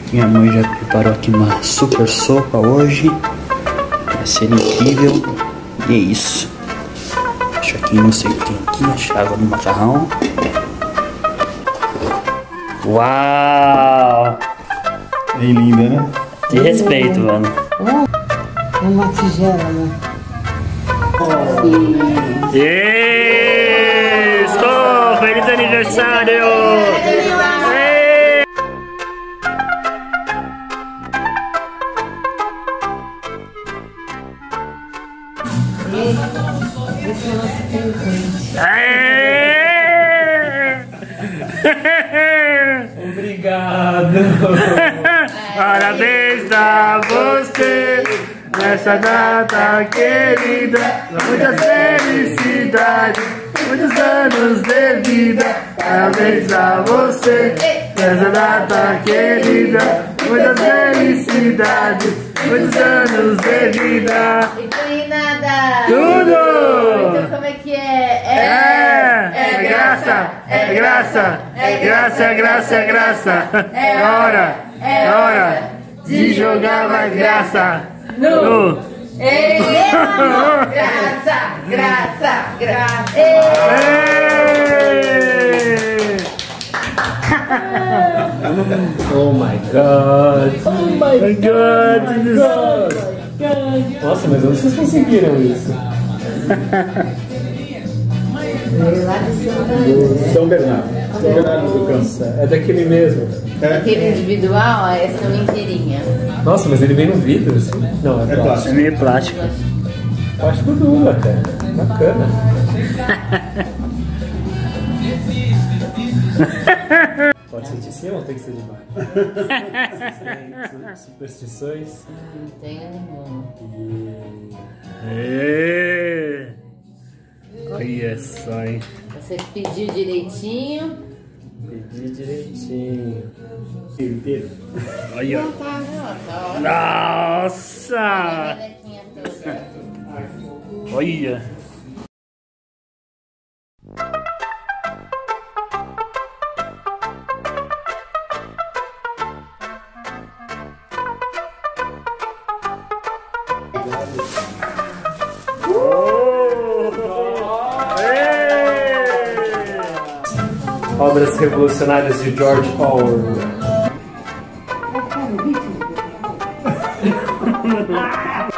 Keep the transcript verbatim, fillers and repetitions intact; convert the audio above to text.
Minha mãe já preparou aqui uma super sopa hoje. Vai ser incrível. E é isso. Deixa aqui, não sei o que tem aqui. A água do macarrão. Uau! Bem linda, né? De respeito, mano. É uma tigela, né? Isso! Feliz aniversário! Esse é o nosso presente. Obrigado! Parabéns a você nessa data querida, muitas felicidades, muitos anos de vida. Parabéns a você nessa data querida, muitas felicidades, muitos anos de vida. E foi nada! Tudo! Então como é que é? É, é graça, é graça, é graça, é graça, é graça. É hora, é hora de jogar mais graça. No. Ei, amor! Graça, graça, graça! Ei. Oh my god! Oh my god! Nossa, mas onde vocês conseguiram isso? Lá de Do São Bernardo. São Bernardo do Campo. É daquele mesmo. É. aquele individual, ó, essa é uma inteirinha. Nossa, mas ele vem no vidro, assim? Não, é plástico. É meio plástico. Plástico duro até. Bacana. Pode ser de cima ou tem que ser de baixo? Superstições? Não tenho nenhuma. E... Olha só, hein? Você pediu direitinho. Pedi direitinho. Inteiro. Olha. Tá, tá, tá. Nossa! Melequinha toda. Olha. Obras revolucionárias de George Orwell.